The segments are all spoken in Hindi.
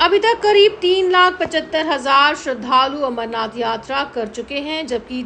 अभी तक करीब 3,75,000 श्रद्धालु अमरनाथ यात्रा कर चुके हैं, जबकि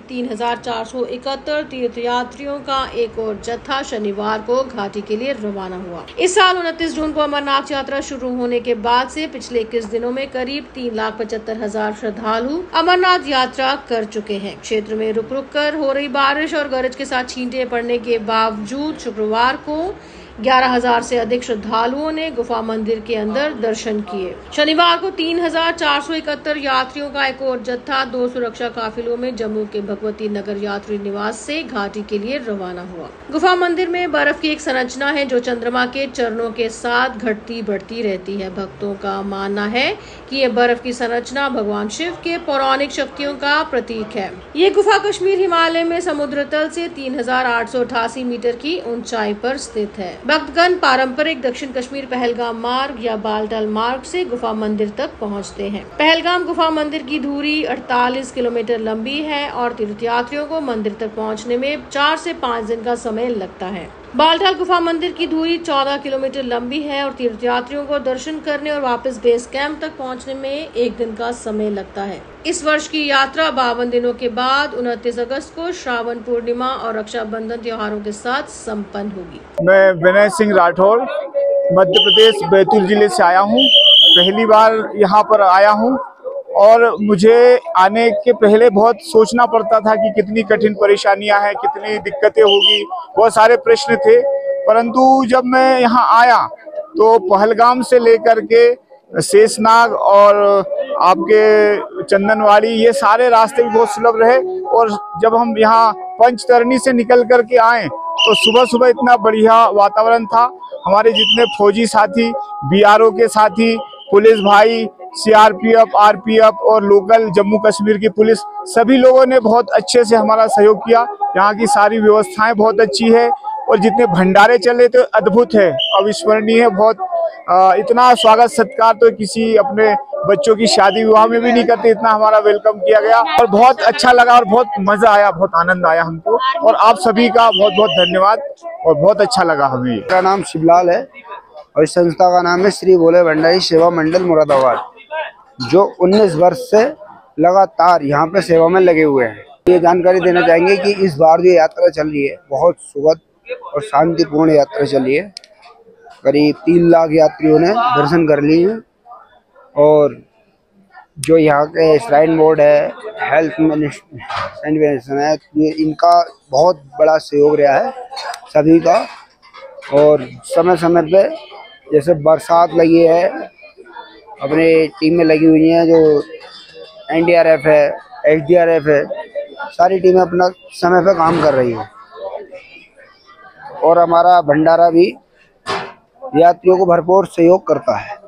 3,471 तीर्थयात्रियों का एक और जत्था शनिवार को घाटी के लिए रवाना हुआ। इस साल 29 जून को अमरनाथ यात्रा शुरू होने के बाद से पिछले 21 दिनों में करीब 3,75,000 श्रद्धालु अमरनाथ यात्रा कर चुके हैं। क्षेत्र में रुक रुक कर हो रही बारिश और गरज के साथ छींटे पड़ने के बावजूद शुक्रवार को 11,000 से अधिक श्रद्धालुओं ने गुफा मंदिर के अंदर दर्शन किए। शनिवार को 3,471 यात्रियों का एक और जत्था 2 सुरक्षा काफिलों में जम्मू के भगवती नगर यात्री निवास से घाटी के लिए रवाना हुआ। गुफा मंदिर में बर्फ की एक संरचना है जो चंद्रमा के चरणों के साथ घटती बढ़ती रहती है। भक्तों का मानना है कि ये बर्फ की संरचना भगवान शिव के पौराणिक शक्तियों का प्रतीक है। ये गुफा कश्मीर हिमालय में समुद्र तल से 3,888 मीटर की ऊंचाई पर स्थित है। भक्तगण पारंपरिक दक्षिण कश्मीर पहलगाम मार्ग या बालटाल मार्ग से गुफा मंदिर तक पहुंचते हैं। पहलगाम गुफा मंदिर की दूरी 48 किलोमीटर लंबी है और तीर्थयात्रियों को मंदिर तक पहुंचने में 4 से 5 दिन का समय लगता है। बालटाल गुफा मंदिर की दूरी 14 किलोमीटर लंबी है और तीर्थयात्रियों को दर्शन करने और वापस बेस कैंप तक पहुंचने में 1 दिन का समय लगता है। इस वर्ष की यात्रा 52 दिनों के बाद 29 अगस्त को श्रावण पूर्णिमा और रक्षाबंधन त्योहारों के साथ संपन्न होगी। मैं विनय सिंह राठौर मध्य प्रदेश बैतूल जिले से आया हूँ। पहली बार यहाँ पर आया हूँ और मुझे आने के पहले बहुत सोचना पड़ता था कि कितनी कठिन परेशानियां हैं, कितनी दिक्कतें होगी, बहुत सारे प्रश्न थे। परंतु जब मैं यहाँ आया तो पहलगाम से लेकर के शेषनाग और आपके चंदनवाड़ी ये सारे रास्ते भी बहुत सुलभ रहे। और जब हम यहाँ पंचतरणी से निकल कर के आए तो सुबह सुबह इतना बढ़िया वातावरण था। हमारे जितने फौजी साथी, बीआरओ के साथी, पुलिस भाई, सीआरपीएफ, आरपीएफ और लोकल जम्मू कश्मीर की पुलिस, सभी लोगों ने बहुत अच्छे से हमारा सहयोग किया। यहाँ की सारी व्यवस्थाएं बहुत अच्छी है और जितने भंडारे चले तो अद्भुत है, अविस्मरणीय है। बहुत इतना स्वागत सत्कार तो किसी अपने बच्चों की शादी विवाह में भी नहीं करते, इतना हमारा वेलकम किया गया और बहुत अच्छा लगा और बहुत मजा आया, बहुत आनंद आया हमको। और आप सभी का बहुत बहुत धन्यवाद और बहुत अच्छा लगा हमें। मेरा नाम शिवलाल है और इस संस्था का नाम है श्री भोले भंडारी सेवा मंडल मुरादाबाद, जो 19 वर्ष से लगातार यहाँ पे सेवा में लगे हुए हैं। ये जानकारी देना चाहेंगे कि इस बार जो यात्रा चल रही है बहुत सुखद और शांतिपूर्ण यात्रा चली है। करीब 3 लाख यात्रियों ने दर्शन कर लिए हैं और जो यहाँ के श्राइन बोर्ड है, हेल्थ मैनेजमेंट है, ये इनका बहुत बड़ा सहयोग रहा है सभी का। और समय समय पे जैसे बरसात लगी है, अपने टीमें लगी हुई हैं, जो एनडीआरएफ है, एसडीआरएफ है, सारी टीमें अपना समय पे काम कर रही हैं। और हमारा भंडारा भी यात्रियों को भरपूर सहयोग करता है।